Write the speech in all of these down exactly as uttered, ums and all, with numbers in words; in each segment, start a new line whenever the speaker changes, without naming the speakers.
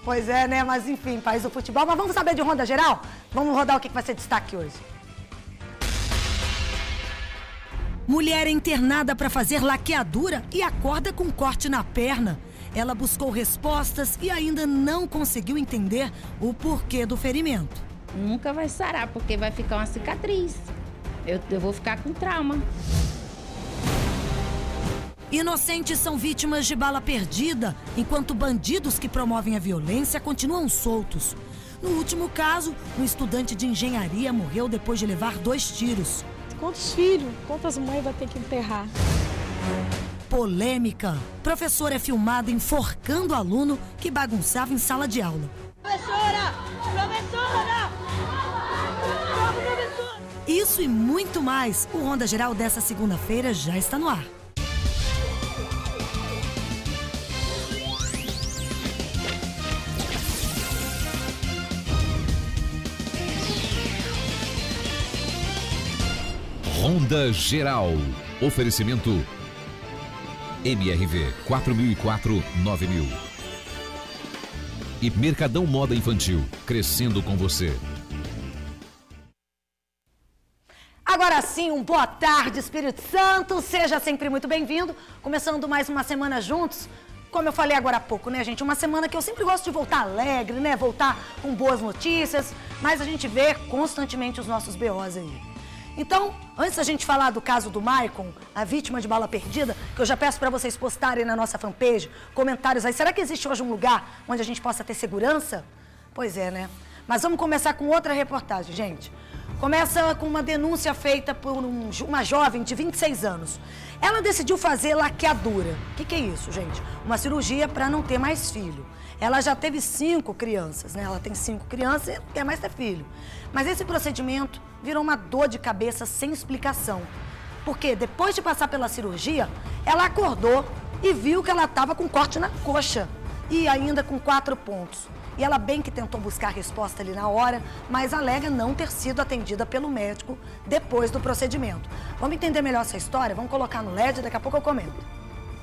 Pois é, né? Mas enfim, país do futebol. Mas vamos saber de ronda geral? Vamos rodar o que vai ser destaque hoje. Mulher é internada para fazer laqueadura e acorda com corte na perna. Ela buscou respostas e ainda não conseguiu entender o porquê do ferimento.
Nunca vai sarar, porque vai ficar uma cicatriz. Eu, eu vou ficar com trauma.
Inocentes são vítimas de bala perdida, enquanto bandidos que promovem a violência continuam soltos. No último caso, um estudante de engenharia morreu depois de levar dois tiros.
Quantos filhos, quantas mães vai ter que enterrar?
Polêmica. Professor é filmado enforcando aluno que bagunçava em sala de aula.
Professora! Professora! Professora!
Isso e muito mais. O Ronda Geral dessa segunda-feira já está no ar.
Ronda Geral. Oferecimento M R V quatro mil e quatro, nove mil. E Mercadão Moda Infantil, crescendo com você.
Agora sim, um boa tarde, Espírito Santo. Seja sempre muito bem-vindo. Começando mais uma semana juntos. Como eu falei agora há pouco, né, gente? Uma semana que eu sempre gosto de voltar alegre, né? Voltar com boas notícias. Mas a gente vê constantemente os nossos B Os aí. Então, antes da gente falar do caso do Maicon, a vítima de bala perdida, que eu já peço para vocês postarem na nossa fanpage, comentários aí. Será que existe hoje um lugar onde a gente possa ter segurança? Pois é, né? Mas vamos começar com outra reportagem, gente. Começa com uma denúncia feita por um, uma jovem de vinte e seis anos. Ela decidiu fazer laqueadura. O que, que é isso, gente? Uma cirurgia para não ter mais filho. Ela já teve cinco crianças, né? Ela tem cinco crianças e quer mais ter filho. Mas esse procedimento virou uma dor de cabeça sem explicação. Porque depois de passar pela cirurgia, ela acordou e viu que ela estava com corte na coxa. E ainda com quatro pontos. E ela bem que tentou buscar a resposta ali na hora, mas alega não ter sido atendida pelo médico depois do procedimento. Vamos entender melhor essa história? Vamos colocar no L E D, daqui a pouco eu comento.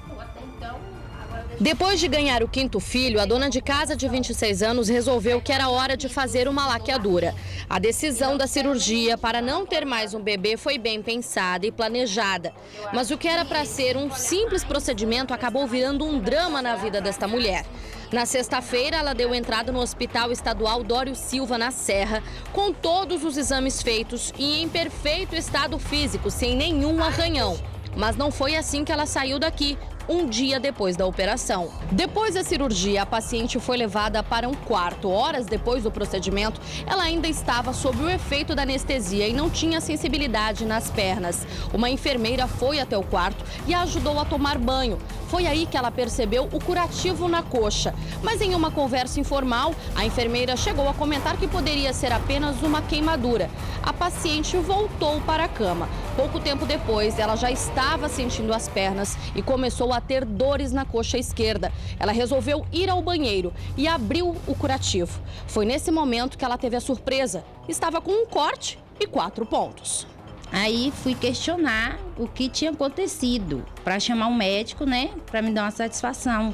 Depois de ganhar o quinto filho, a dona de casa de vinte e seis anos resolveu que era hora de fazer uma laqueadura. A decisão da cirurgia para não ter mais um bebê foi bem pensada e planejada. Mas o que era para ser um simples procedimento acabou virando um drama na vida desta mulher. Na sexta-feira, ela deu entrada no Hospital Estadual Dório Silva, na Serra, com todos os exames feitos e em perfeito estado físico, sem nenhum arranhão. Mas não foi assim que ela saiu daqui, um dia depois da operação. Depois da cirurgia, a paciente foi levada para um quarto. Horas depois do procedimento, ela ainda estava sob o efeito da anestesia e não tinha sensibilidade nas pernas. Uma enfermeira foi até o quarto e a ajudou a tomar banho. Foi aí que ela percebeu o curativo na coxa. Mas em uma conversa informal, a enfermeira chegou a comentar que poderia ser apenas uma queimadura. A paciente voltou para a cama. Pouco tempo depois, ela já estava sentindo as pernas e começou a ter dores na coxa esquerda. Ela resolveu ir ao banheiro e abriu o curativo. Foi nesse momento que ela teve a surpresa. Estava com um corte e quatro pontos.
Aí fui questionar o que tinha acontecido, para chamar um médico, né, para me dar uma satisfação.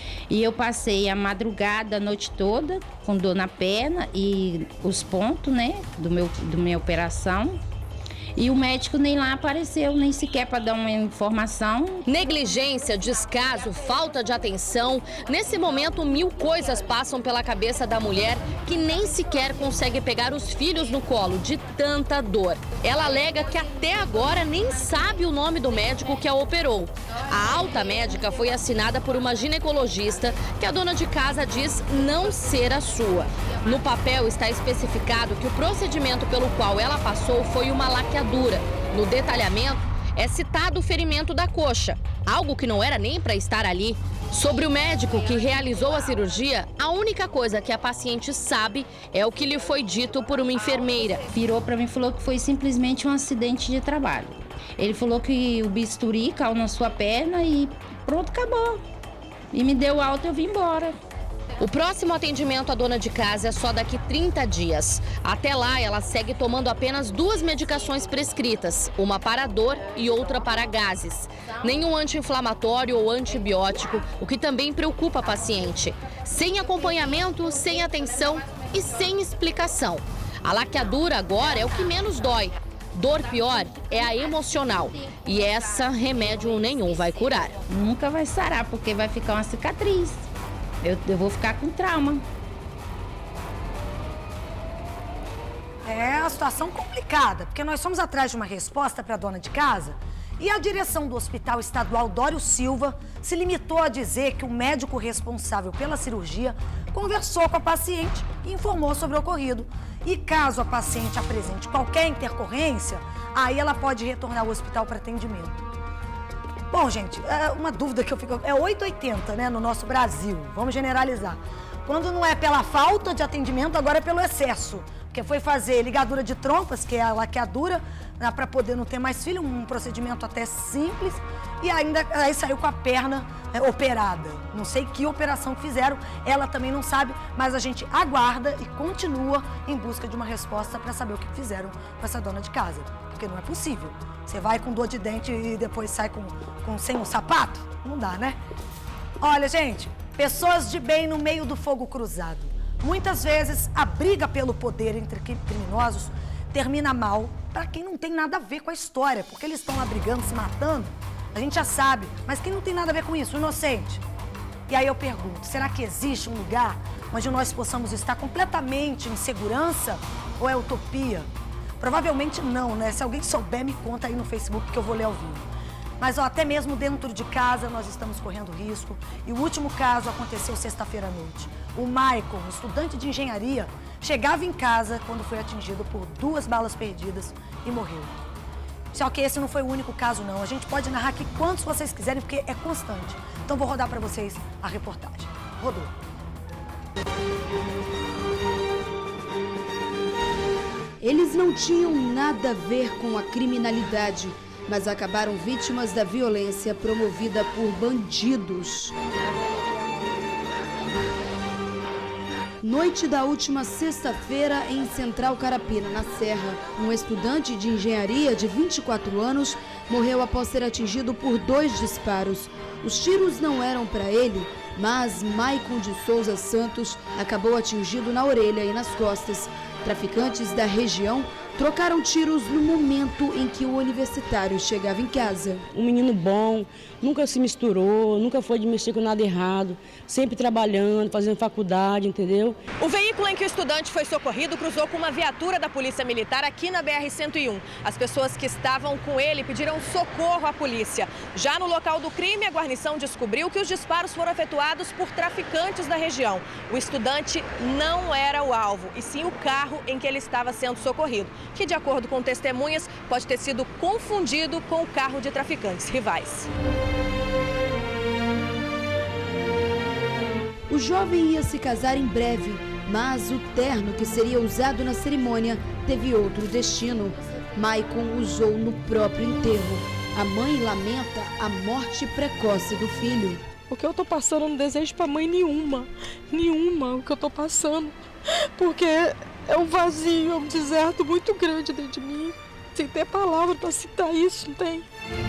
E eu passei a madrugada, a noite toda, com dor na perna e os pontos, né, do meu, do minha operação. E o médico nem lá apareceu, nem sequer para dar uma informação.
Negligência, descaso, falta de atenção. Nesse momento, mil coisas passam pela cabeça da mulher que nem sequer consegue pegar os filhos no colo de tanta dor. Ela alega que até agora nem sabe o nome do médico que a operou. A alta médica foi assinada por uma ginecologista que a dona de casa diz não ser a sua. No papel está especificado que o procedimento pelo qual ela passou foi uma laqueadura. No detalhamento, é citado o ferimento da coxa, algo que não era nem para estar ali. Sobre o médico que realizou a cirurgia, a única coisa que a paciente sabe é o que lhe foi dito por uma enfermeira.
Virou para mim e falou que foi simplesmente um acidente de trabalho. Ele falou que o bisturi caiu na sua perna e pronto, acabou. E me deu alta e eu vim embora.
O próximo atendimento à dona de casa é só daqui trinta dias. Até lá, ela segue tomando apenas duas medicações prescritas, uma para dor e outra para gases. Nenhum anti-inflamatório ou antibiótico, o que também preocupa a paciente. Sem acompanhamento, sem atenção e sem explicação. A laqueadura agora é o que menos dói. Dor pior é a emocional. E essa, remédio nenhum vai curar.
Nunca vai sarar, porque vai ficar uma cicatriz. Eu, eu vou ficar com trauma.
É uma situação complicada, porque nós fomos atrás de uma resposta para a dona de casa e a direção do Hospital Estadual Dório Silva se limitou a dizer que o médico responsável pela cirurgia conversou com a paciente e informou sobre o ocorrido. E caso a paciente apresente qualquer intercorrência, aí ela pode retornar ao hospital para atendimento. Bom, gente, é uma dúvida que eu fico... É oito e oitenta, né, no nosso Brasil. Vamos generalizar. Quando não é pela falta de atendimento, agora é pelo excesso. Porque foi fazer ligadura de trompas, que é a laqueadura, né, para poder não ter mais filho, um procedimento até simples. E ainda aí saiu com a perna é, operada. Não sei que operação que fizeram, ela também não sabe, mas a gente aguarda e continua em busca de uma resposta para saber o que fizeram com essa dona de casa. Porque não é possível. Você vai com dor de dente e depois sai com, com, sem um sapato? Não dá, né? Olha, gente, pessoas de bem no meio do fogo cruzado. Muitas vezes a briga pelo poder entre criminosos termina mal para quem não tem nada a ver com a história, porque eles estão lá brigando, se matando. A gente já sabe, mas quem não tem nada a ver com isso? O inocente. E aí eu pergunto, será que existe um lugar onde nós possamos estar completamente em segurança ou é utopia? Provavelmente não, né? Se alguém souber, me conta aí no Facebook que eu vou ler ao vivo. Mas ó, até mesmo dentro de casa nós estamos correndo risco. E o último caso aconteceu sexta-feira à noite. O Michael, estudante de engenharia, chegava em casa quando foi atingido por duas balas perdidas e morreu. Só que esse não foi o único caso, não. A gente pode narrar aqui quantos vocês quiserem, porque é constante. Então vou rodar para vocês a reportagem. Rodou.
Eles não tinham nada a ver com a criminalidade, mas acabaram vítimas da violência promovida por bandidos. Noite da última sexta-feira em Central Carapina, na Serra, um estudante de engenharia de vinte e quatro anos morreu após ser atingido por dois disparos. Os tiros não eram para ele, mas Maicon de Souza Santos acabou atingido na orelha e nas costas. Traficantes da região trocaram tiros no momento em que o universitário chegava em casa.
Um menino bom, nunca se misturou, nunca foi de mexer com nada errado, sempre trabalhando, fazendo faculdade, entendeu?
O veículo em que o estudante foi socorrido cruzou com uma viatura da Polícia Militar aqui na B R cento e um. As pessoas que estavam com ele pediram socorro à polícia. Já no local do crime, a guarnição descobriu que os disparos foram efetuados por traficantes da região. O estudante não era o alvo, e sim o carro em que ele estava sendo socorrido, que, de acordo com testemunhas, pode ter sido confundido com o carro de traficantes rivais.
O jovem ia se casar em breve, mas o terno que seria usado na cerimônia teve outro destino. Maicon usou no próprio enterro. A mãe lamenta a morte precoce do filho.
O que eu tô passando, eu não desejo pra mãe nenhuma, nenhuma, o que eu tô passando, porque é um vazio, é um deserto muito grande dentro de mim, sem ter palavra para citar isso, não tem?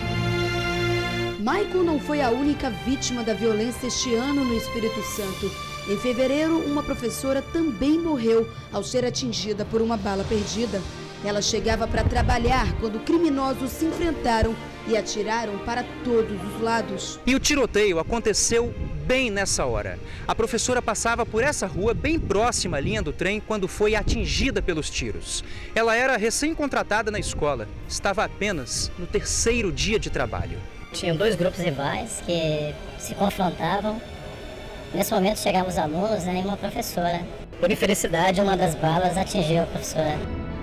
Maicon não foi a única vítima da violência este ano no Espírito Santo. Em fevereiro, uma professora também morreu ao ser atingida por uma bala perdida. Ela chegava para trabalhar quando criminosos se enfrentaram e atiraram para todos os lados.
E o tiroteio aconteceu bem nessa hora. A professora passava por essa rua bem próxima à linha do trem quando foi atingida pelos tiros. Ela era recém-contratada na escola, estava apenas no terceiro dia de trabalho.
Tinham dois grupos rivais que se confrontavam. Nesse momento chegavam os alunos, né, e uma professora. Por infelicidade, uma das balas atingiu a professora.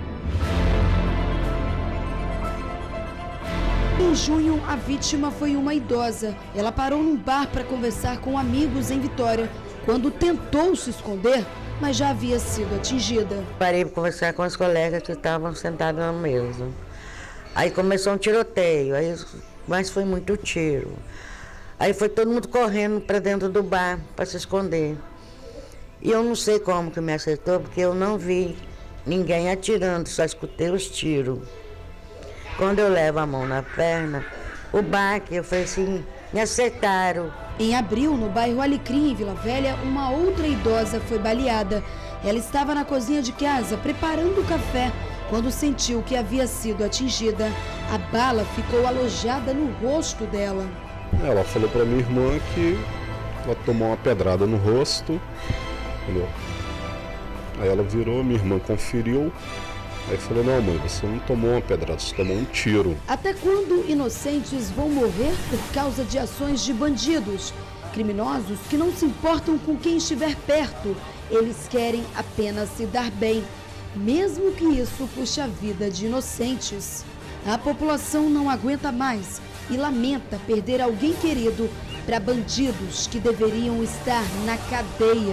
Em junho, a vítima foi uma idosa. Ela parou num bar para conversar com amigos em Vitória, quando tentou se esconder, mas já havia sido atingida.
Parei para conversar com os colegas que estavam sentados na mesa. Aí começou um tiroteio, aí, mas foi muito tiro. Aí foi todo mundo correndo para dentro do bar para se esconder. E eu não sei como que me acertou, porque eu não vi ninguém atirando, só escutei os tiros. Quando eu levo a mão na perna, o baque, eu falei assim, me acertaram.
Em abril, no bairro Alecrim, em Vila Velha, uma outra idosa foi baleada. Ela estava na cozinha de casa, preparando o café, quando sentiu que havia sido atingida. A bala ficou alojada no rosto dela.
Ela falou para minha irmã que ela tomou uma pedrada no rosto, entendeu? Aí ela virou, minha irmã conferiu, aí falou, não mãe, você não tomou uma pedrada, você tomou um tiro.
Até quando inocentes vão morrer por causa de ações de bandidos? Criminosos que não se importam com quem estiver perto, eles querem apenas se dar bem, mesmo que isso puxe a vida de inocentes. A população não aguenta mais e lamenta perder alguém querido para bandidos que deveriam estar na cadeia.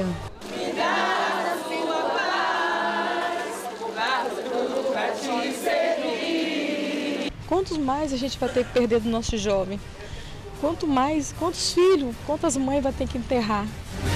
Quantos mais a gente vai ter que perder do nosso jovem? Quanto mais, quantos filhos, quantas mães vai ter que enterrar?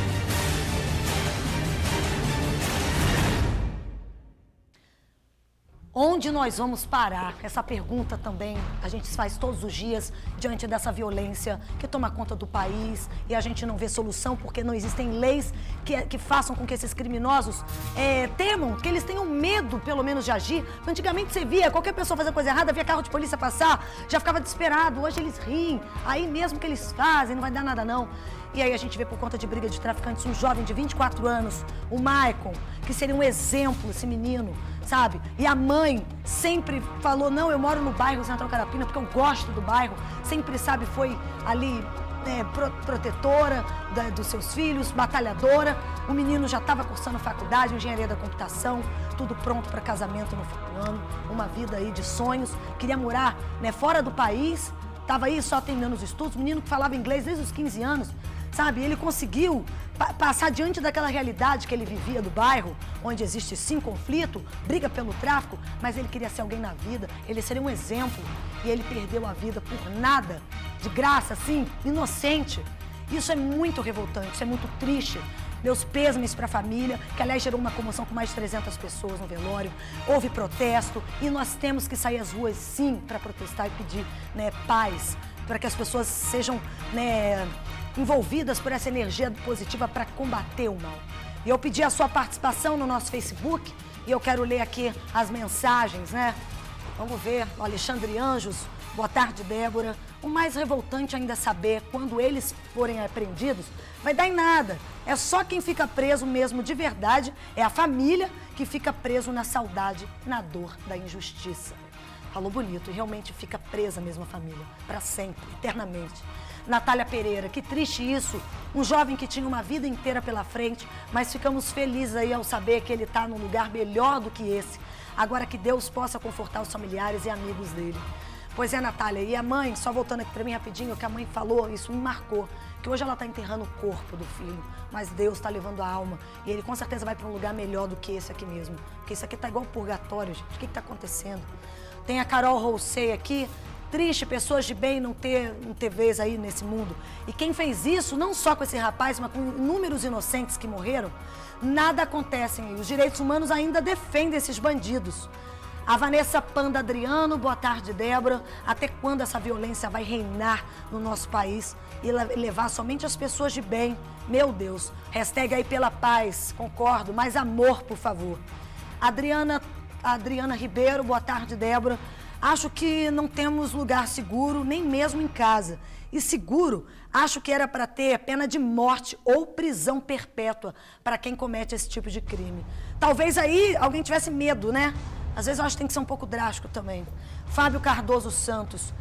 Onde nós vamos parar? Essa pergunta também a gente faz todos os dias diante dessa violência que toma conta do país e a gente não vê solução porque não existem leis que, que façam com que esses criminosos é, temam, que eles tenham medo, pelo menos, de agir. Antigamente você via qualquer pessoa fazer coisa errada, via carro de polícia passar, já ficava desesperado. Hoje eles riem, aí mesmo que eles fazem, não vai dar nada não. E aí a gente vê por conta de briga de traficantes um jovem de vinte e quatro anos, o Maicon, que seria um exemplo, esse menino, sabe? E a mãe sempre falou, não, eu moro no bairro Central Carapina porque eu gosto do bairro, sempre, sabe, foi ali é, pro, protetora da, dos seus filhos, batalhadora. O menino já estava cursando faculdade, engenharia da computação, tudo pronto para casamento no fim do ano, uma vida aí de sonhos, queria morar, né, fora do país, estava aí só terminando os estudos, menino que falava inglês desde os quinze anos, sabe? Ele conseguiu pa passar diante daquela realidade que ele vivia do bairro, onde existe sim conflito, briga pelo tráfico, mas ele queria ser alguém na vida, ele seria um exemplo. E ele perdeu a vida por nada, de graça, assim, inocente. Isso é muito revoltante, isso é muito triste. Meus pêsames para a família, que aliás gerou uma comoção com mais de trezentas pessoas no velório. Houve protesto e nós temos que sair às ruas sim para protestar e pedir, né, paz, para que as pessoas sejam, né, envolvidas por essa energia positiva para combater o mal. E eu pedi a sua participação no nosso Facebook e eu quero ler aqui as mensagens, né? Vamos ver, o Alexandre Anjos, boa tarde, Débora. O mais revoltante ainda é saber, quando eles forem apreendidos, vai dar em nada. É só quem fica preso mesmo de verdade, é a família que fica preso na saudade, na dor da injustiça. Falou bonito e realmente fica presa mesmo a família, para sempre, eternamente. Natália Pereira, que triste isso, um jovem que tinha uma vida inteira pela frente, mas ficamos felizes aí ao saber que ele está num lugar melhor do que esse. Agora que Deus possa confortar os familiares e amigos dele. Pois é, Natália, e a mãe, só voltando aqui para mim rapidinho, o que a mãe falou, isso me marcou, que hoje ela está enterrando o corpo do filho, mas Deus está levando a alma e ele com certeza vai para um lugar melhor do que esse aqui mesmo, porque isso aqui está igual purgatório, gente, o que está acontecendo? Tem a Carol Rousey aqui, triste, pessoas de bem não ter, não ter vez aí nesse mundo. E quem fez isso, não só com esse rapaz, mas com inúmeros inocentes que morreram, nada acontece aí. Os direitos humanos ainda defendem esses bandidos. A Vanessa Panda Adriano, boa tarde, Débora. Até quando essa violência vai reinar no nosso país e levar somente as pessoas de bem? Meu Deus. Hashtag aí pela paz, concordo. Mais amor, por favor. Adriana, Adriana Ribeiro, boa tarde, Débora. Acho que não temos lugar seguro, nem mesmo em casa. E seguro, acho que era para ter pena de morte ou prisão perpétua para quem comete esse tipo de crime. Talvez aí alguém tivesse medo, né? Às vezes eu acho que tem que ser um pouco drástico também. Fábio Cardoso Santos.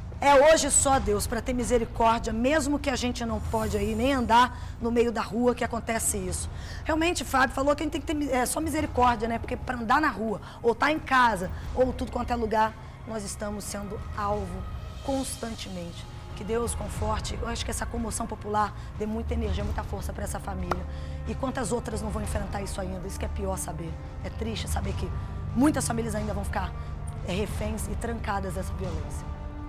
É hoje só Deus para ter misericórdia, mesmo que a gente não pode aí nem andar no meio da rua que acontece isso. Realmente, Fábio falou que a gente tem que ter é, só misericórdia, né? Porque para andar na rua, ou estar tá em casa, ou tudo quanto é lugar, nós estamos sendo alvo constantemente. Que Deus conforte. Eu acho que essa comoção popular dê muita energia, muita força para essa família. E quantas outras não vão enfrentar isso ainda? Isso que é pior saber. É triste saber que muitas famílias ainda vão ficar é, reféns e trancadas dessa violência.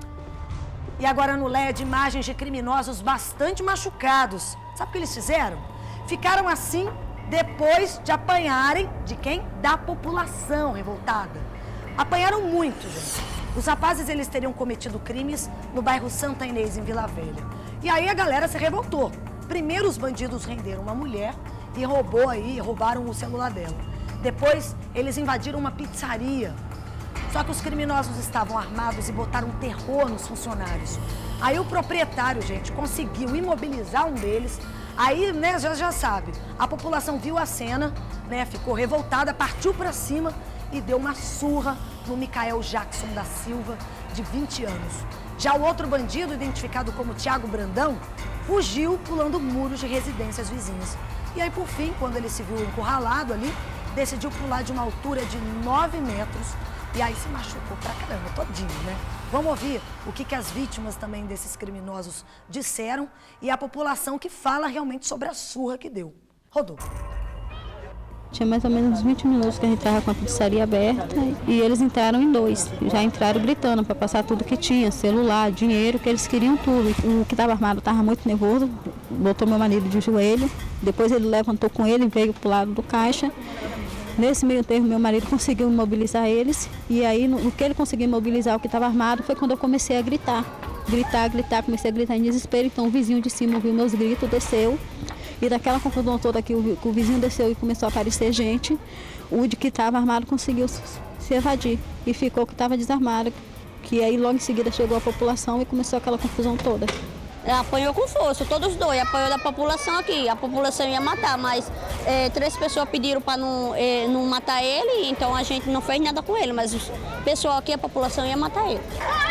E agora no L E D, imagens de criminosos bastante machucados. Sabe o que eles fizeram? Ficaram assim, depois de apanharem de quem? Da população revoltada. Apanharam muito, gente. Os rapazes, eles teriam cometido crimes no bairro Santa Inês, em Vila Velha. E aí a galera se revoltou. Primeiro os bandidos renderam uma mulher e roubou aí, roubaram o celular dela. Depois eles invadiram uma pizzaria. Só que os criminosos estavam armados e botaram terror nos funcionários. Aí o proprietário, gente, conseguiu imobilizar um deles. Aí, né, já, já sabe, a população viu a cena, né, ficou revoltada, partiu pra cima e deu uma surra no Micael Jackson da Silva, de vinte anos. Já o outro bandido, identificado como Tiago Brandão, fugiu pulando muros de residências vizinhas. E aí, por fim, quando ele se viu encurralado ali, decidiu pular de uma altura de nove metros e aí se machucou pra caramba, todinho, né? Vamos ouvir o que, que as vítimas também desses criminosos disseram e a população que fala realmente sobre a surra que deu. Rodou.
Tinha mais ou menos uns vinte minutos que a gente estava com a pizzaria aberta e eles entraram em dois. Já entraram gritando para passar tudo que tinha, celular, dinheiro, que eles queriam tudo. O que estava armado estava muito nervoso, botou meu marido de joelho. Depois ele levantou com ele e veio para o lado do caixa. Nesse meio tempo, meu marido conseguiu imobilizar eles. E aí, no que ele conseguiu imobilizar o que estava armado, foi quando eu comecei a gritar. Gritar, gritar, comecei a gritar em desespero. Então o vizinho de cima ouviu meus gritos, desceu. E daquela confusão toda que o, que o vizinho desceu e começou a aparecer gente, o de que estava armado conseguiu se evadir. E ficou que estava desarmado, que aí logo em seguida chegou a população e começou aquela confusão toda.
Apanhou com força, todos os dois, apanhou da população aqui. A população ia matar, mas é, três pessoas pediram para não, é, não matar ele, então a gente não fez nada com ele, mas o pessoal aqui, a população ia matar ele.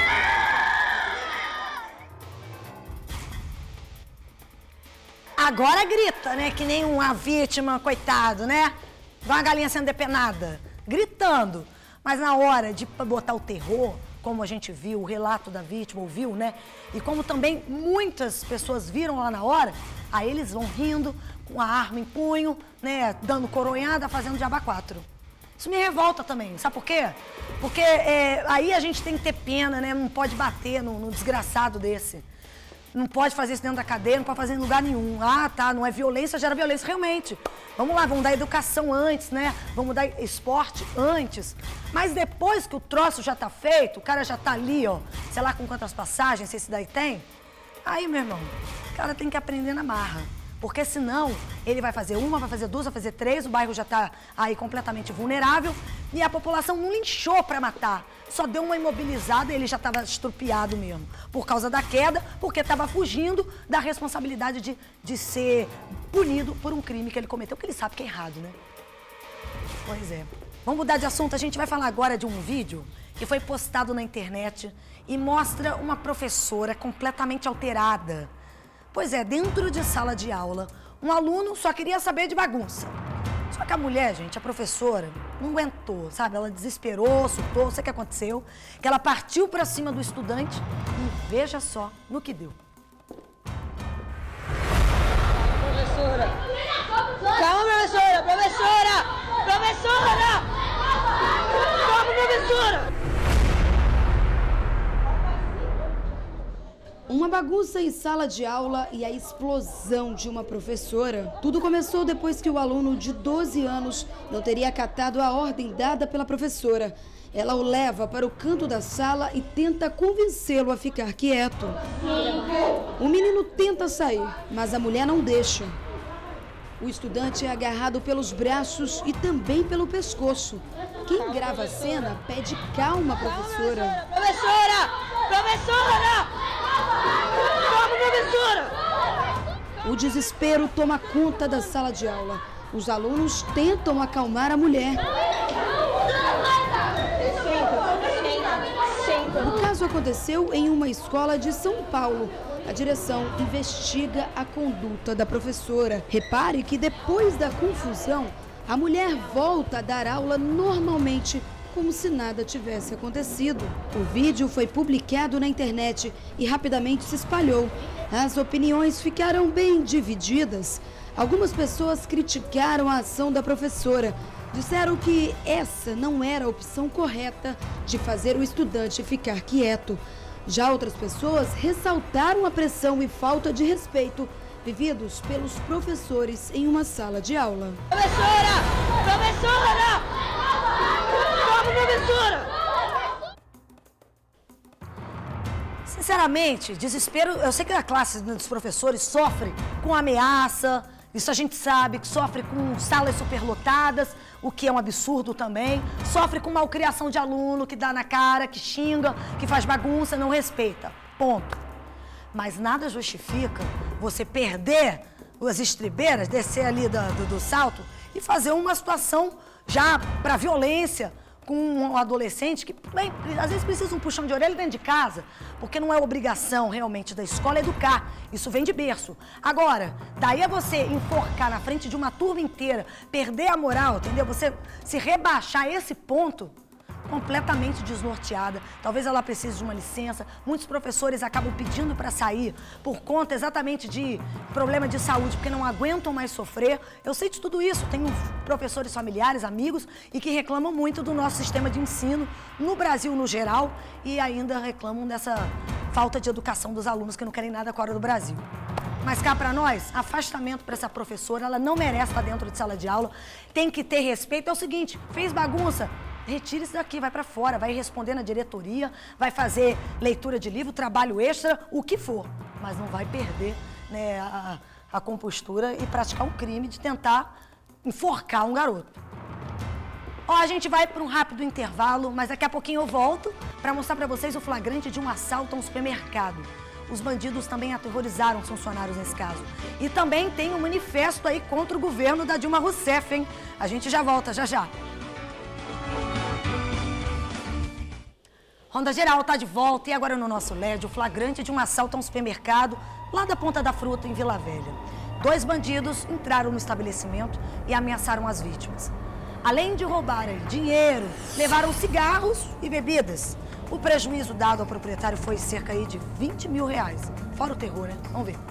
Agora grita, né? Que nem uma vítima, coitado, né? Igual uma galinha sendo depenada, gritando. Mas na hora de botar o terror, como a gente viu, o relato da vítima, ouviu, né? E como também muitas pessoas viram lá na hora, aí eles vão rindo, com a arma em punho, né? Dando coronhada, fazendo diaba quatro. Isso me revolta também, sabe por quê? Porque é, aí a gente tem que ter pena, né? Não pode bater no, no desgraçado desse. Não pode fazer isso dentro da cadeia, não pode fazer em lugar nenhum. Ah, tá, não é violência, gera violência. Realmente. Vamos lá, vamos dar educação antes, né? Vamos dar esporte antes. Mas depois que o troço já tá feito, o cara já tá ali, ó, sei lá com quantas passagens, se esse daí tem. Aí, meu irmão, o cara tem que aprender na marra. Porque senão ele vai fazer uma, vai fazer duas, vai fazer três, o bairro já tá aí completamente vulnerável e a população não linchou para matar. Só deu uma imobilizada e ele já estava estrupiado mesmo. Por causa da queda, porque estava fugindo da responsabilidade de, de ser punido por um crime que ele cometeu, que ele sabe que é errado, né? Pois é. Vamos mudar de assunto. A gente vai falar agora de um vídeo que foi postado na internet e mostra uma professora completamente alterada. Pois é, dentro de sala de aula, um aluno só queria saber de bagunça. Só que a mulher, gente, a professora, não aguentou, sabe? Ela desesperou, surtou, não sei o que aconteceu, que ela partiu pra cima do estudante e veja só no que deu.
Professora! Calma, professora! Professora! Professora! Calma, professora!
Uma bagunça em sala de aula e a explosão de uma professora. Tudo começou depois que o aluno de doze anos não teria acatado a ordem dada pela professora. Ela o leva para o canto da sala e tenta convencê-lo a ficar quieto. O menino tenta sair, mas a mulher não deixa. O estudante é agarrado pelos braços e também pelo pescoço. Quem grava a cena pede calma à professora.
Professora! Professora! Calma, professora!
O desespero toma conta da sala de aula. Os alunos tentam acalmar a mulher. O caso aconteceu em uma escola de São Paulo. A direção investiga a conduta da professora. Repare que depois da confusão, a mulher volta a dar aula normalmente, como se nada tivesse acontecido. O vídeo foi publicado na internet e rapidamente se espalhou. As opiniões ficaram bem divididas. Algumas pessoas criticaram a ação da professora. Disseram que essa não era a opção correta de fazer o estudante ficar quieto. Já outras pessoas ressaltaram a pressão e falta de respeito vividos pelos professores em uma sala de aula.
Professora! Professora! Vamos, professora!
Sinceramente, desespero, eu sei que a classe dos professores sofre com ameaça, isso a gente sabe, que sofre com salas superlotadas, o que é um absurdo também, sofre com malcriação de aluno, que dá na cara, que xinga, que faz bagunça, não respeita, ponto. Mas nada justifica você perder as estribeiras, descer ali do, do, do salto e fazer uma situação já para violência, com um adolescente que, bem, às vezes precisa de um puxão de orelha dentro de casa, porque não é obrigação realmente da escola educar, isso vem de berço. Agora, daí é você enforcar na frente de uma turma inteira, perder a moral, entendeu? Você se rebaixar a esse ponto, completamente desnorteada, talvez ela precise de uma licença, muitos professores acabam pedindo para sair por conta exatamente de problema de saúde, porque não aguentam mais sofrer. Eu sei de tudo isso, tenho professores familiares, amigos, e que reclamam muito do nosso sistema de ensino no Brasil no geral e ainda reclamam dessa falta de educação dos alunos que não querem nada fora do Brasil. Mas cá para nós, afastamento para essa professora, ela não merece estar dentro de sala de aula, tem que ter respeito. É o seguinte, fez bagunça, retire isso daqui, vai para fora, vai responder na diretoria, vai fazer leitura de livro, trabalho extra, o que for. Mas não vai perder, né, a, a compostura e praticar um crime de tentar enforcar um garoto. Ó, a gente vai para um rápido intervalo, mas daqui a pouquinho eu volto para mostrar para vocês o flagrante de um assalto a um supermercado. Os bandidos também aterrorizaram os funcionários nesse caso. E também tem um manifesto aí contra o governo da Dilma Rousseff, hein? A gente já volta, já já. Ronda Geral tá de volta e agora no nosso L E D, o flagrante de um assalto a um supermercado lá da Ponta da Fruta, em Vila Velha. Dois bandidos entraram no estabelecimento e ameaçaram as vítimas. Além de roubarem dinheiro, levaram cigarros e bebidas. O prejuízo dado ao proprietário foi cerca aí de vinte mil reais. Fora o terror, né? Vamos ver.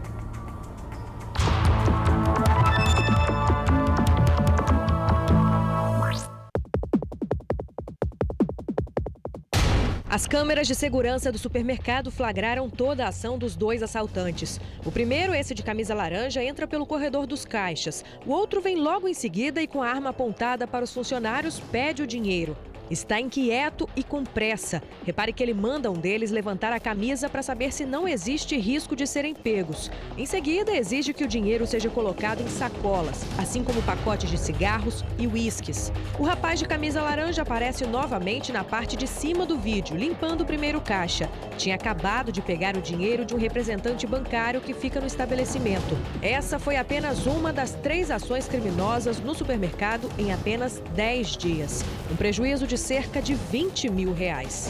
As câmeras de segurança do supermercado flagraram toda a ação dos dois assaltantes. O primeiro, esse de camisa laranja, entra pelo corredor dos caixas. O outro vem logo em seguida e, com a arma apontada para os funcionários, pede o dinheiro. Está inquieto e com pressa. Repare que ele manda um deles levantar a camisa para saber se não existe risco de serem pegos. Em seguida, exige que o dinheiro seja colocado em sacolas, assim como pacotes de cigarros e uísques. O rapaz de camisa laranja aparece novamente na parte de cima do vídeo, limpando o primeiro caixa. Tinha acabado de pegar o dinheiro de um representante bancário que fica no estabelecimento. Essa foi apenas uma das três ações criminosas no supermercado em apenas dez dias. Um prejuízo de de cerca de vinte mil reais.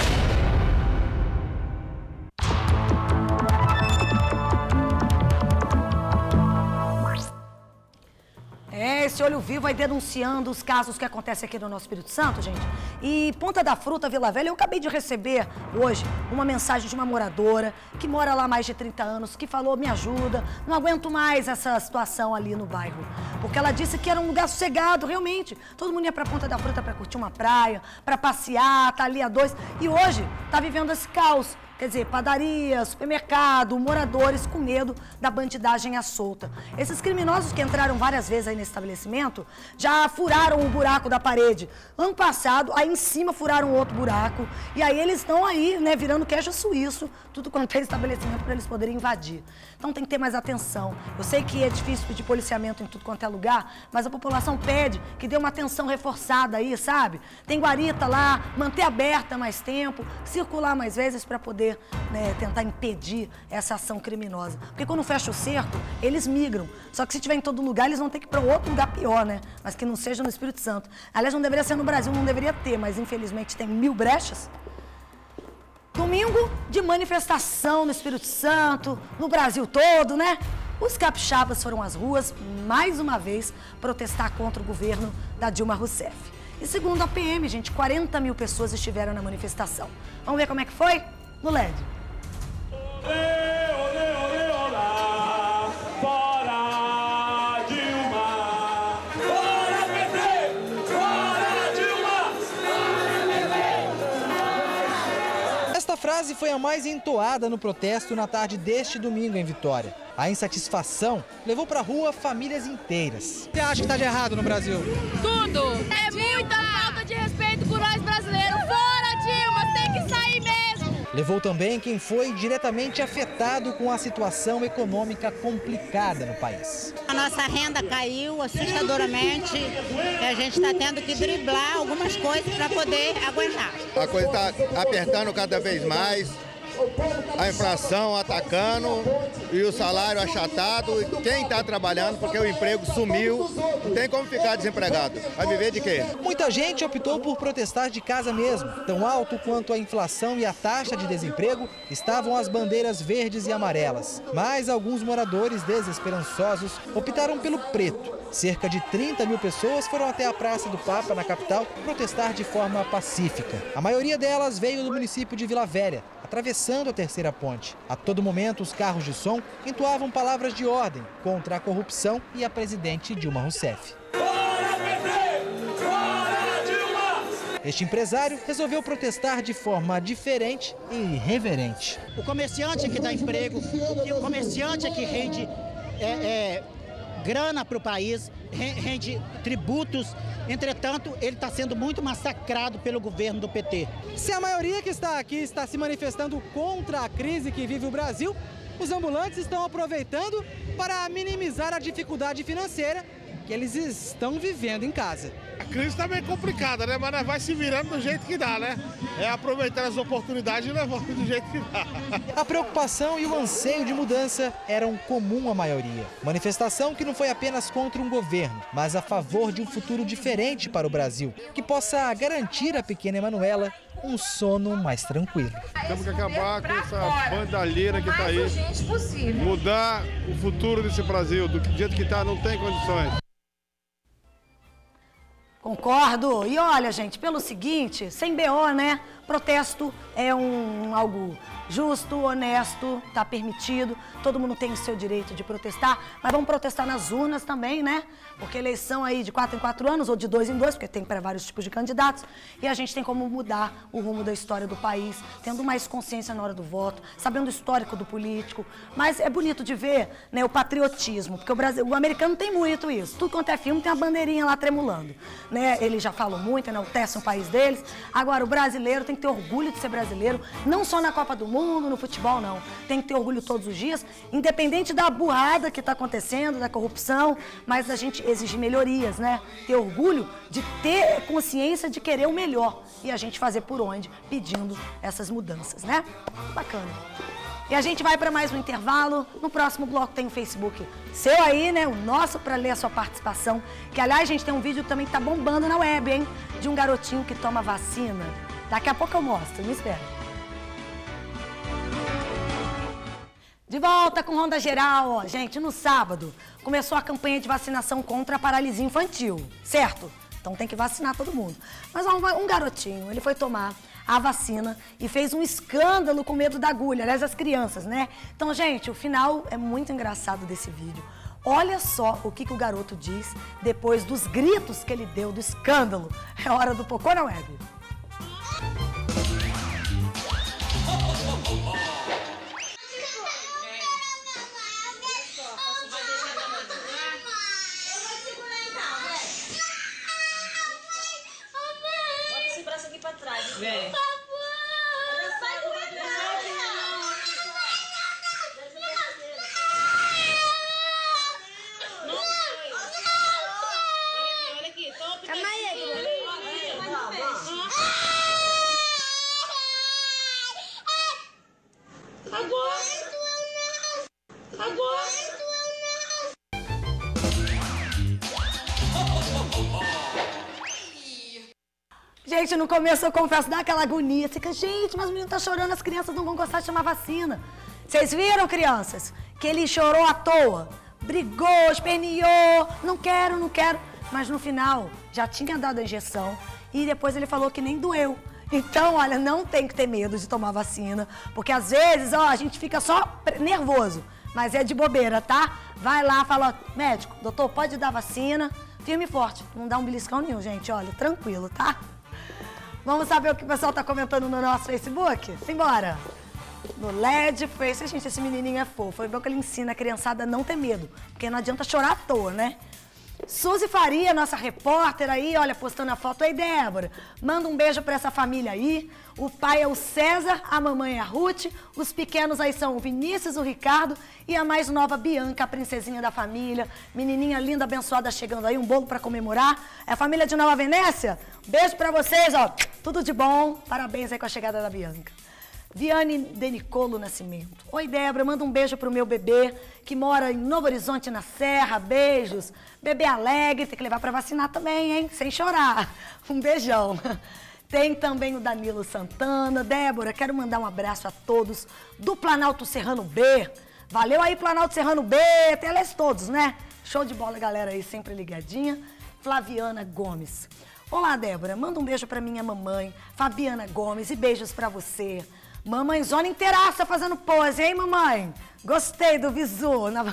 É, esse Olho Vivo vai denunciando os casos que acontecem aqui no nosso Espírito Santo, gente. E Ponta da Fruta, Vila Velha, eu acabei de receber hoje uma mensagem de uma moradora que mora lá há mais de trinta anos, que falou, me ajuda, não aguento mais essa situação ali no bairro. Porque ela disse que era um lugar sossegado, realmente. Todo mundo ia pra Ponta da Fruta pra curtir uma praia, pra passear, tá ali a dois. E hoje tá vivendo esse caos. Quer dizer, padaria, supermercado, moradores com medo da bandidagem à solta. Esses criminosos que entraram várias vezes aí nesse estabelecimento já furaram o buraco da parede. Ano passado, aí em cima furaram outro buraco. E aí eles estão aí, né, virando queijo suíço, tudo quanto é estabelecimento para eles poderem invadir. Então tem que ter mais atenção. Eu sei que é difícil pedir policiamento em tudo quanto é lugar, mas a população pede que dê uma atenção reforçada aí, sabe? Tem guarita lá, manter aberta mais tempo, circular mais vezes para poder Né, tentar impedir essa ação criminosa. Porque quando fecha o cerco, eles migram. Só que se tiver em todo lugar, eles vão ter que ir para outro lugar pior, né? Mas que não seja no Espírito Santo. Aliás, não deveria ser no Brasil, não deveria ter, mas infelizmente tem mil brechas. Domingo de manifestação no Espírito Santo, no Brasil todo, né? Os capixabas foram às ruas, mais uma vez, protestar contra o governo da Dilma Rousseff. E segundo a P M, gente, quarenta mil pessoas estiveram na manifestação. Vamos ver como é que foi? No L E D.
Olê, olê, olê, olá, fora Dilma, fora P T, fora Dilma, fora P T.
Esta frase foi a mais entoada no protesto na tarde deste domingo em Vitória. A insatisfação levou para a rua famílias inteiras. Você acha que está de errado no Brasil?
Tudo! É muita falta de respeito com nós brasileiros. Fora, Dilma, tem que sair mesmo!
Levou também quem foi diretamente afetado com a situação econômica complicada no país.
A nossa renda caiu assustadoramente e a gente está tendo que driblar algumas coisas para poder aguentar.
A coisa está apertando cada vez mais. A inflação atacando e o salário achatado. E quem está trabalhando, porque o emprego sumiu, não tem como ficar desempregado. Vai viver de quê?
Muita gente optou por protestar de casa mesmo. Tão alto quanto a inflação e a taxa de desemprego estavam as bandeiras verdes e amarelas. Mas alguns moradores desesperançosos optaram pelo preto. Cerca de trinta mil pessoas foram até a Praça do Papa, na capital, protestar de forma pacífica. A maioria delas veio do município de Vila Velha, atravessando a terceira ponte. A todo momento, os carros de som entoavam palavras de ordem contra a corrupção e a presidente Dilma Rousseff. Este empresário resolveu protestar de forma diferente e irreverente.
O comerciante que dá emprego, o comerciante que rende é, é, grana para o país, rende tributos. Entretanto, ele está sendo muito massacrado pelo governo do P T.
Se a maioria que está aqui está se manifestando contra a crise que vive o Brasil, os ambulantes estão aproveitando para minimizar a dificuldade financeira que eles estão vivendo em casa.
A crise está bem complicada, né? Mas nós vai se virando do jeito que dá, né? É aproveitar as oportunidades e levando do jeito que dá.
A preocupação e o anseio de mudança eram comum à maioria. Manifestação que não foi apenas contra um governo, mas a favor de um futuro diferente para o Brasil, que possa garantir à pequena Emanuela um sono mais tranquilo.
Temos que acabar com essa bandalheira que está aí. Mudar o futuro desse Brasil, do jeito que está, não tem condições.
Concordo. E olha, gente, pelo seguinte, sem B O, né? Protesto é um algo justo, honesto, tá permitido. Todo mundo tem o seu direito de protestar, mas vamos protestar nas urnas também, né? Porque eleição aí de quatro em quatro anos ou de dois em dois, porque tem para vários tipos de candidatos, e a gente tem como mudar o rumo da história do país, tendo mais consciência na hora do voto, sabendo o histórico do político. Mas é bonito de ver, né, o patriotismo, porque o, Brasil, o americano tem muito isso. Tudo quanto é filme tem a bandeirinha lá tremulando, né? Eles já falam muito, enaltecem o país deles. Agora, o brasileiro tem que ter orgulho de ser brasileiro, não só na Copa do Mundo, no futebol, não. Tem que ter orgulho todos os dias, independente da burrada que está acontecendo, da corrupção, mas a gente exige melhorias, né? Ter orgulho de ter consciência de querer o melhor e a gente fazer por onde, pedindo essas mudanças, né? Bacana. E a gente vai para mais um intervalo. No próximo bloco tem o Facebook seu aí, né? O nosso, para ler a sua participação. Que, aliás, a gente tem um vídeo também que tá bombando na web, hein? De um garotinho que toma vacina. Daqui a pouco eu mostro, me espera. De volta com Ronda Geral, ó. Gente, no sábado começou a campanha de vacinação contra a paralisia infantil, certo? Então tem que vacinar todo mundo. Mas ó, um garotinho, ele foi tomar a vacina e fez um escândalo com medo da agulha, aliás, as crianças, né? Então, gente, o final é muito engraçado desse vídeo. Olha só o que, que o garoto diz depois dos gritos que ele deu, do escândalo. É hora do Pocô na Web.
Vem.
Gente, no começo eu confesso, dá aquela agonia. Fica, gente, mas o menino tá chorando, as crianças não vão gostar de tomar vacina. Vocês viram, crianças? Que ele chorou à toa, brigou, esperneou, não quero, não quero. Mas no final, já tinha dado a injeção e depois ele falou que nem doeu. Então, olha, não tem que ter medo de tomar vacina, porque às vezes, ó, a gente fica só nervoso, mas é de bobeira, tá? Vai lá, fala, médico, doutor, pode dar vacina, firme e forte, não dá um beliscão nenhum, gente, olha, tranquilo, tá? Vamos saber o que o pessoal tá comentando no nosso Facebook? Simbora! no L E D, Face. Gente, esse menininho é fofo. Foi bom que ele ensina a criançada a não ter medo, porque não adianta chorar à toa, né? Suzy Faria, nossa repórter aí, olha, postando a foto aí, Débora. Manda um beijo pra essa família aí. O pai é o César, a mamãe é a Ruth, os pequenos aí são o Vinícius, o Ricardo e a mais nova Bianca, a princesinha da família. Menininha linda, abençoada, chegando aí, um bolo pra comemorar. É a família de Nova Venécia? Beijo pra vocês, ó. Tudo de bom. Parabéns aí com a chegada da Bianca. Viane de Nicolo Nascimento. Oi, Débora, manda um beijo pro meu bebê, que mora em Novo Horizonte, na Serra. Beijos. Bebê alegre, tem que levar pra vacinar também, hein? Sem chorar. Um beijão. Tem também o Danilo Santana. Débora, quero mandar um abraço a todos do Planalto Serrano B. Valeu aí, Planalto Serrano B. Até eles todos, né? Show de bola, galera aí, sempre ligadinha. Flaviana Gomes. Olá, Débora, manda um beijo pra minha mamãe, Fabiana Gomes, e beijos pra você. Mamãezona inteiraça fazendo pose, hein, mamãe? Gostei do visu. Na...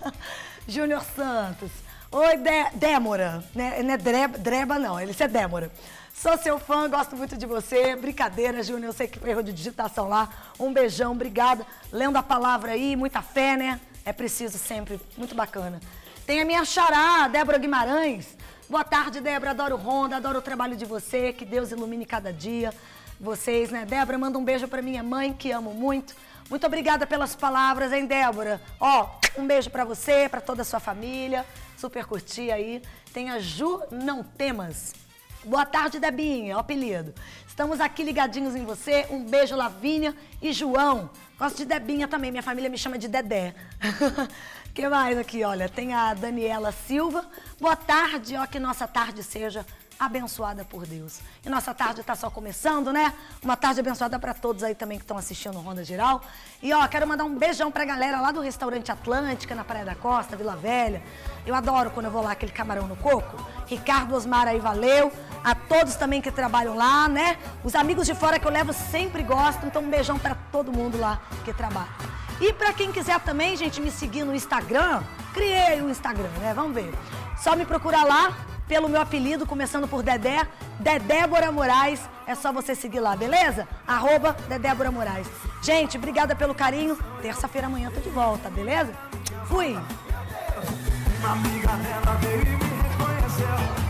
Júnior Santos. Oi, Dé Débora. Né? Não é Dreba, Dreba, não. Ele é Débora. Sou seu fã, gosto muito de você. Brincadeira, Júnior. Eu sei que foi erro de digitação lá. Um beijão, obrigada. Lendo a palavra aí, muita fé, né? É preciso sempre. Muito bacana. Tem a minha xará, Débora Guimarães. Boa tarde, Débora. Adoro o Ronda, adoro o trabalho de você. Que Deus ilumine cada dia. Vocês, né? Débora, manda um beijo pra minha mãe, que amo muito. Muito obrigada pelas palavras, hein, Débora? Ó, um beijo pra você, pra toda a sua família. Super curti aí. Tem a Ju Não Temas. Boa tarde, Debinha, o apelido. Estamos aqui ligadinhos em você. Um beijo, Lavínia e João. Gosto de Debinha também, minha família me chama de Dedé. O que mais aqui, olha? Tem a Daniela Silva. Boa tarde, ó, que nossa tarde seja abençoada por Deus. E nossa tarde está só começando, né? Uma tarde abençoada para todos aí também que estão assistindo o Ronda Geral. E ó, quero mandar um beijão pra galera lá do Restaurante Atlântica, na Praia da Costa, Vila Velha. Eu adoro quando eu vou lá, aquele camarão no coco. Ricardo Osmar aí, valeu. A todos também que trabalham lá, né? Os amigos de fora que eu levo sempre gostam. Então um beijão para todo mundo lá que trabalha. E para quem quiser também, gente, me seguir no Instagram, criei um Instagram, né? Vamos ver. Só me procurar lá pelo meu apelido, começando por Dedé, Dedébora Moraes. É só você seguir lá, beleza? Arroba Dedébora Moraes. Gente, obrigada pelo carinho. Terça-feira amanhã tô de volta, beleza? Fui!
Uma amiga dela veio e me reconheceu.